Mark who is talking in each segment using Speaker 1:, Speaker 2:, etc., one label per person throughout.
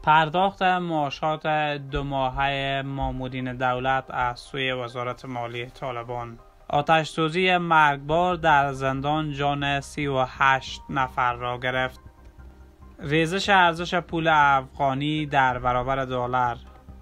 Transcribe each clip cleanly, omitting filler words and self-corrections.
Speaker 1: پرداخت معاشات 2 ماهه مامورین دولت از سوی وزارت مالی طالبان. آتش‌سوزی مرگبار در زندان جان 38 نفر را گرفت. ریزش ارزش پول افغانی در برابر دلار.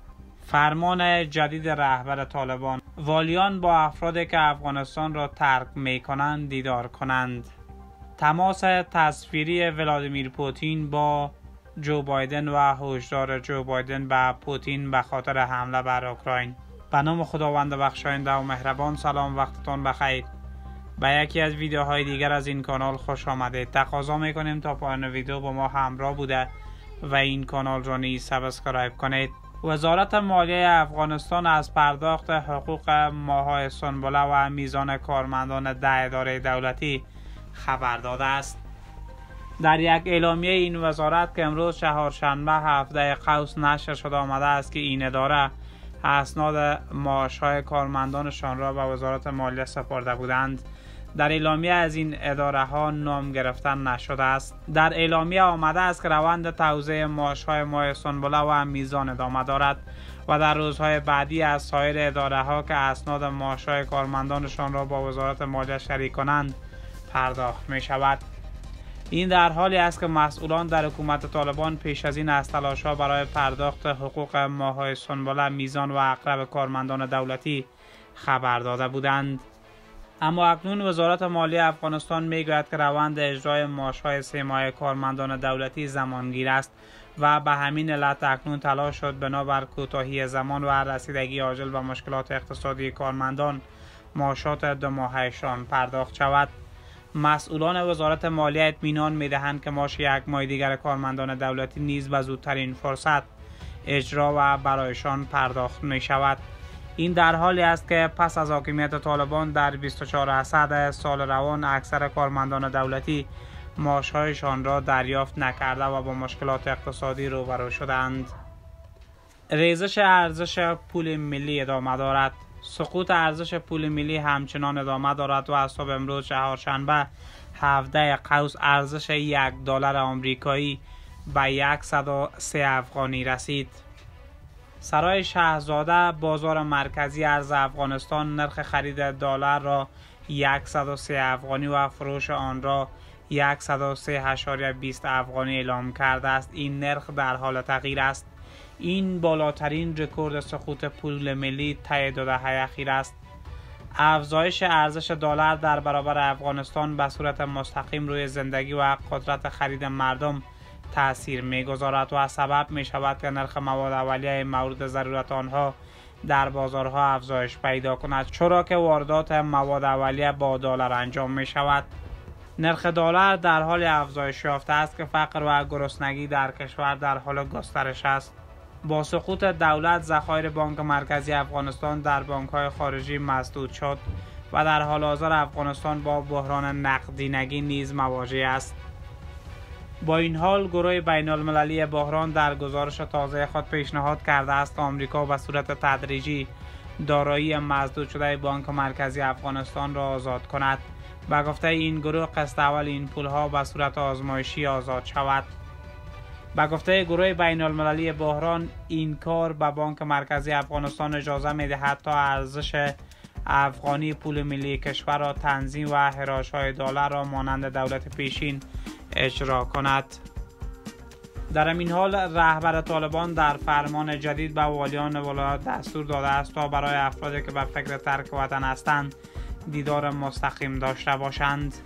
Speaker 1: فرمان جدید رهبر طالبان: والیان با افرادی که افغانستان را ترک می کنند دیدار کنند. تماس تصویری ولادیمیر پوتین با جو بایدن و هشدار جو بایدن به پوتین به خاطر حمله بر اوکراین. به نام خداوند بخشاینده و مهربان. سلام، وقتتون بخیر. به یکی از ویدیوهای دیگر از این کانال خوش آمدید. تقاضا میکنیم تا پایان ویدیو با ما همراه بوده و این کانال را نیز سابسکرایب کنید. وزارت مالیه افغانستان از پرداخت حقوق ماه‌های سنبله و میزان کارمندان 10 اداره دولتی خبر داده است. در یک اعلامیه این وزارت که امروز چهارشنبه 17 قوس نشر شده آمده است که این اداره اسناد معاش‌های کارمندانشان را به وزارت مالیه سپرده بودند. در اعلامیه از این اداره ها نام گرفتن نشده است. در اعلامیه آمده است که روند توزیع معاش‌های ماه سنبله و میزان ادامه دارد و در روزهای بعدی از سایر اداره ها که اسناد معاش‌های کارمندانشان را با وزارت مالیه شریک کنند پرداخت می شود. این در حالی است که مسئولان در حکومت طالبان پیش از این از تلاش‌ها برای پرداخت حقوق ماه‌های سنبله، میزان و اقرب کارمندان دولتی خبر داده بودند. اما اکنون وزارت مالیه افغانستان میگوید که روند اجرای معاش‌های 3 ماهه کارمندان دولتی زمانگیر است و به همین علت اکنون تلاش شد بنابر کوتاهی زمان و رسیدگی عاجل به مشکلات اقتصادی کارمندان معاشات 2 ماههشان پرداخت شود. مسئولان وزارت مالیه اطمینان می‌دهند که معاش 1 ماه دیگر کارمندان دولتی نیز به زودترین فرصت اجرا و برایشان پرداخت می شود. این در حالی است که پس از حاکمیت طالبان در 24 اسد سال روان اکثر کارمندان دولتی معاش‌هایشان را دریافت نکرده و با مشکلات اقتصادی روبرو شدند. ریزش ارزش پول ملی ادامه دارد. سقوط ارزش پول ملی همچنان ادامه دارد و از صبح امروز چهارشنبه 17 قوس ارزش $1 آمریکایی به 103 افغانی رسید. سرای شاهزاده بازار مرکزی ارز افغانستان نرخ خرید دلار را 103 افغانی و فروش آن را 103.20 افغانی اعلام کرده است. این نرخ در حال تغییر است. این بالاترین رکورد سقوط پول ملی طی 2 دهه اخیر است. افزایش ارزش دلار در برابر افغانستان به صورت مستقیم روی زندگی و قدرت خرید مردم تأثیر می‌گذارد و سبب می‌شود که نرخ مواد اولیه مورد ضرورت آنها در بازارها افزایش پیدا کند، چرا که واردات مواد اولیه با دلار انجام می‌شود. نرخ دلار در حال افزایش یافته است که فقر و گرسنگی در کشور در حال گسترش است. با سقوط دولت ذخایر بانک مرکزی افغانستان در بانک‌های خارجی مسدود شد و در حال حاضر افغانستان با بحران نقدینگی نیز مواجه است. با این حال گروه بین المللی بحران در گزارش تازه خود پیشنهاد کرده است آمریکا به صورت تدریجی دارایی مسدود شده بانک مرکزی افغانستان را آزاد کند. به گفته این گروه قسط اول این پولها به صورت آزمایشی آزاد شود. به گفته گروه بین المللی بحران این کار به بانک مرکزی افغانستان اجازه می‌دهد تا ارزش افغانی پول ملی کشور را تنظیم و حراس‌های دلار را مانند دولت پیشین اجرا کند. در این حال رهبر طالبان در فرمان جدید به والیان ولایات دستور داده است تا برای افرادی که به فکر ترک وطن هستند دیدار مستقیم داشته باشند.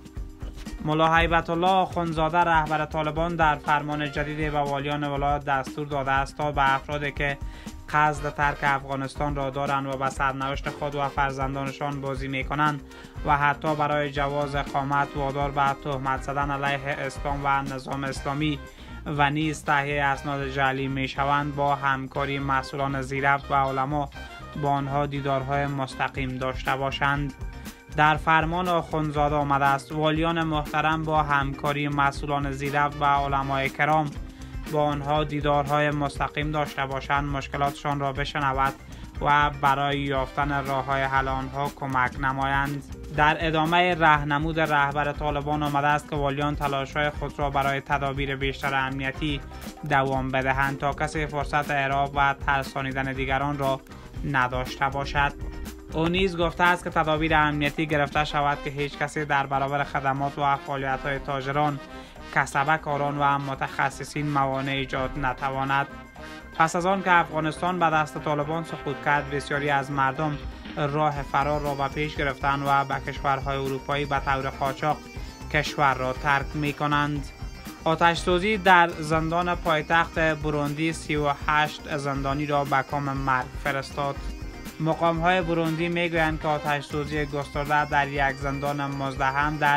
Speaker 1: ملا هیبت الله آخوندزاده رهبر طالبان در فرمان جدید به والیان ولایات دستور داده است تا به افرادی که قصد ترک افغانستان را دارند و به سرنوشت خود و فرزندانشان بازی می کنند و حتی برای جواز اقامت وادار به تهمت زدن علیه اسلام و نظام اسلامی و نیز تهیه اسناد جعلی می شوند با همکاری مسئولان زیرفت و علما با آنها دیدارهای مستقیم داشته باشند. در فرمان آخوندزاده آمده است والیان محترم با همکاری مسئولان زیرفت و علمای کرام با آنها دیدارهای مستقیم داشته باشند، مشکلاتشان را بشنود و برای یافتن راه‌های حل آنها کمک نمایند. در ادامه راهنمود رهبر طالبان آمده است که والیان تلاش‌های خود را برای تدابیر بیشتر امنیتی دوام بدهند تا کسی فرصت اعراب و ترسانیدن دیگران را نداشته باشد. او نیز گفته است که تدابیر امنیتی گرفته شود که هیچ کسی در برابر خدمات و فعالیت‌های تاجران، کسبه کاران و متخصصین موانع ایجاد نتواند. پس از آن که افغانستان به دست طالبان سقوط کرد، بسیاری از مردم راه فرار را به پیش گرفتند و به کشورهای اروپایی به طور قاچاق کشور را ترک می کنند. آتش سوزی در زندان پایتخت بروندی 38 زندانی را به کام مرگ فرستاد. مقام های بروندی می گویند که آتش سوزی گسترده در یک زندان مزدحم در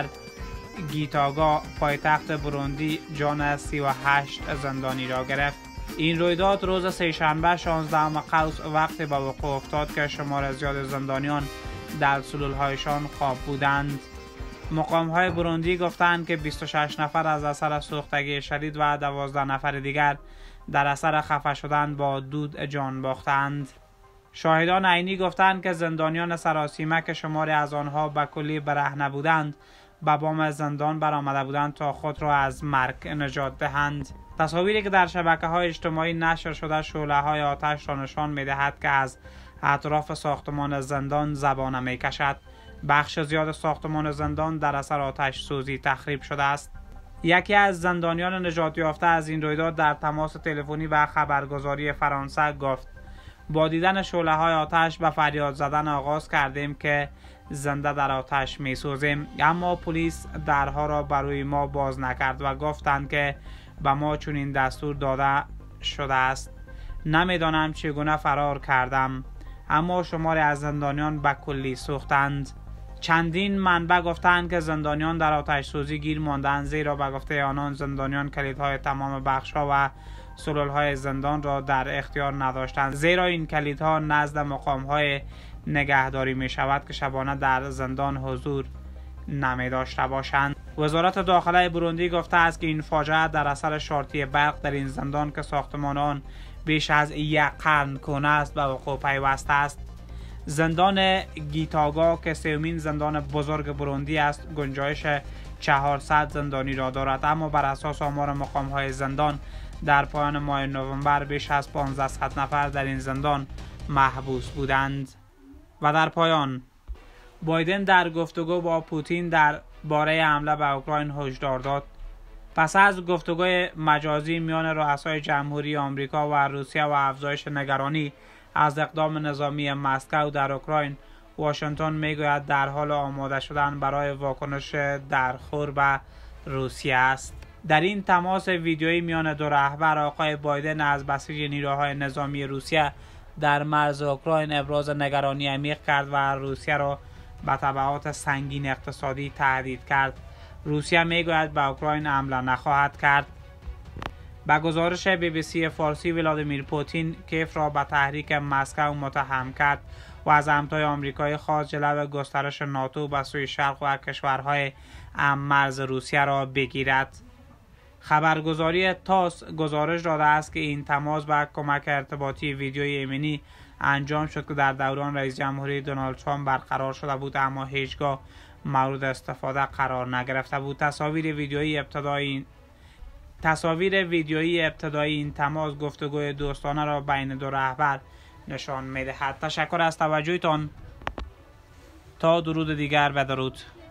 Speaker 1: گیتاگا پایتخت بروندی جان 38 زندانی را گرفت. این رویداد روز سه‌شنبه 16 قوس وقتی به وقوع افتاد که شمار زیاد زندانیان در سلولهایشان خواب بودند. مقام های بروندی گفتند که 26 نفر از اثر سوختگی شدید و 12 نفر دیگر در اثر خفه شدن با دود جان باختند. شاهدان عینی گفتند که زندانیان سراسیمه که شماری از آنها به کلی برهنه بودند به بام زندان برآمده بودند تا خود را از مرگ نجات دهند. تصاویری که در شبکه‌های اجتماعی نشر شده شعله‌های آتش را نشان می‌دهد که از اطراف ساختمان زندان زبانه می‌کشد. بخش زیاد ساختمان زندان در اثر آتش سوزی تخریب شده است. یکی از زندانیان نجات یافته از این رویداد در تماس تلفنی و خبرگزاری فرانسه گفت: با دیدن شعله‌های آتش به فریاد زدن آغاز کردیم که زنده در آتش می‌سوزیم، اما پلیس درها را برای ما باز نکرد و گفتند که به ما چنین دستور داده شده است. نمیدانم چگونه فرار کردم، اما شماری از زندانیان به کلی سوختند. چندین منبع گفتند که زندانیان در آتش سوزی گیر ماندند، زیرا به گفته آنان زندانیان کلیدهای تمام بخش‌ها و سلولهای زندان را در اختیار نداشتند، زیرا این کلیدها نزد مقام‌های نگهداری می شود که شبانه در زندان حضور نمی داشته باشند. وزارت داخله بروندی گفته است که این فاجعه در اثر شارتی برق در این زندان که ساختمان آن بیش از 1 قرن کهنه است به وقوع پیوسته است. زندان گیتاگا که سومین زندان بزرگ بروندی است گنجایش 400 زندانی را دارد، اما بر اساس آمار مقام‌های زندان در پایان ماه نوامبر بیش از 1500 نفر در این زندان محبوس بودند. و در پایان بایدن در گفتگو با پوتین در باره حمله به اوکراین هشدار داد. پس از گفتگوی مجازی میان رؤسای جمهوری آمریکا و روسیه و افزایش نگرانی از اقدام نظامی مسکو در اوکراین، واشنگتن میگوید در حال آماده شدن برای واکنش درخور به روسیه است. در این تماس ویدیویی میان دو رهبر، آقای بایدن از بسیج نیروهای نظامی روسیه در مرز اوکراین ابراز نگرانی عمیق کرد و روسیه را به تبعات سنگین اقتصادی تهدید کرد. روسیه میگوید به اوکراین حمله نخواهد کرد. به گزارش BBC فارسی، ولادیمیر پوتین کیف را به تحریک مسکو متهم کرد و از همتای آمریکایی خواست جلو گسترش ناتو به سوی شرق و کشورهای مرز روسیه را بگیرد. خبرگزاری تاس گزارش داده است که این تماس با کمک ارتباطی ویدیویی ایمنی انجام شد که در دوران رئیس جمهوری دونالد ترامپ برقرار شده بود، اما هیچگاه مورد استفاده قرار نگرفته بود. تصاویر ویدیویی ابتدایی این تماس گفتگوی دوستانه را بین دو رهبر نشان می‌دهد. تشکر از توجهتان. تا درود دیگر، بدرود.